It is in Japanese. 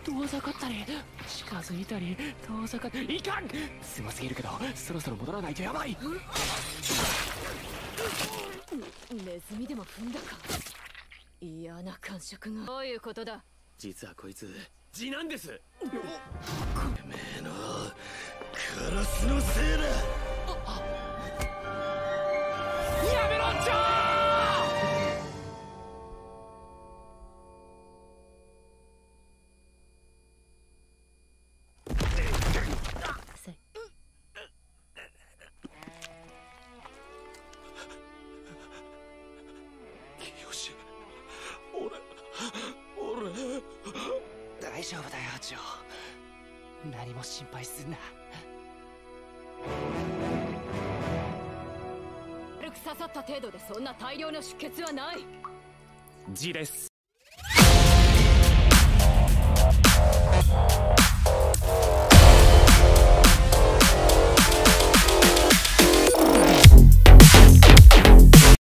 遠ざかったり近づいたり遠ざかったり。いかん、狭すぎるけどそろそろ戻らないとやばい。 ネズミでも踏んだか。嫌な感触が。どういうことだ。 実はこいつ次男です。てめえのカラスのせいだ。 やめろジョー。大丈夫だよジョー、何も心配すんな。 軽く刺さった程度でそんな大量の出血はない。 字です。